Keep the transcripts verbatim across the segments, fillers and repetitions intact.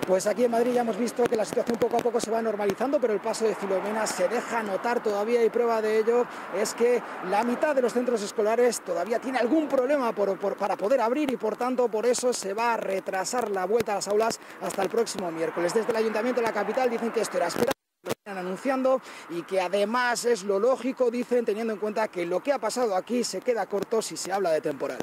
Pues aquí en Madrid ya hemos visto que la situación poco a poco se va normalizando, pero el paso de Filomena se deja notar todavía y prueba de ello es que la mitad de los centros escolares todavía tiene algún problema por, por, para poder abrir y por tanto por eso se va a retrasar la vuelta a las aulas hasta el próximo miércoles. Desde el Ayuntamiento de la capital dicen que esto era esperado, lo están anunciando y que además es lo lógico, dicen, teniendo en cuenta que lo que ha pasado aquí se queda corto si se habla de temporal.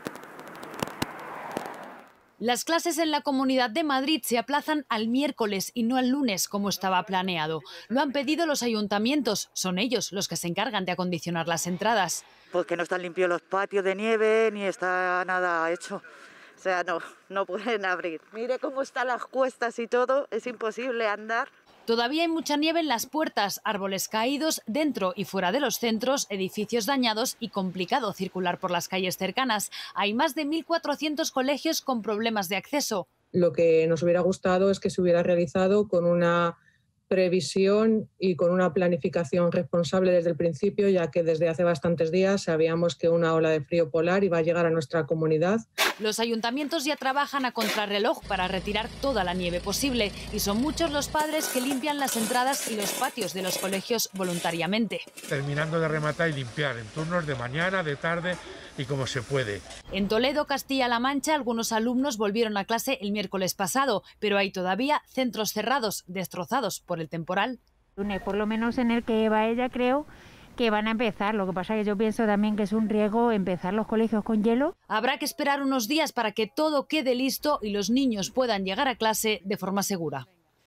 Las clases en la Comunidad de Madrid se aplazan al miércoles y no al lunes, como estaba planeado. Lo han pedido los ayuntamientos, son ellos los que se encargan de acondicionar las entradas. Porque no están limpios los patios de nieve, ni está nada hecho. O sea, no, no pueden abrir. Mire cómo están las cuestas y todo, es imposible andar. Todavía hay mucha nieve en las puertas, árboles caídos dentro y fuera de los centros, edificios dañados y complicado circular por las calles cercanas. Hay más de mil cuatrocientos colegios con problemas de acceso. Lo que nos hubiera gustado es que se hubiera realizado con una previsión y con una planificación responsable desde el principio, ya que desde hace bastantes días sabíamos que una ola de frío polar iba a llegar a nuestra comunidad. Los ayuntamientos ya trabajan a contrarreloj para retirar toda la nieve posible y son muchos los padres que limpian las entradas y los patios de los colegios voluntariamente. Terminando de rematar y limpiar en turnos de mañana, de tarde y como se puede. En Toledo, Castilla-La Mancha, algunos alumnos volvieron a clase el miércoles pasado, pero hay todavía centros cerrados, destrozados por el temporal. Por lo menos en el que va ella creo que van a empezar. Lo que pasa es que yo pienso también que es un riesgo empezar los colegios con hielo. Habrá que esperar unos días para que todo quede listo y los niños puedan llegar a clase de forma segura.